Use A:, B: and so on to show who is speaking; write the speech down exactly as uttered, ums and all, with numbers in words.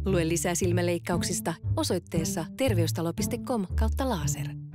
A: Lue lisää silmäleikkauksista osoitteessa terveystalo piste com kautta laser.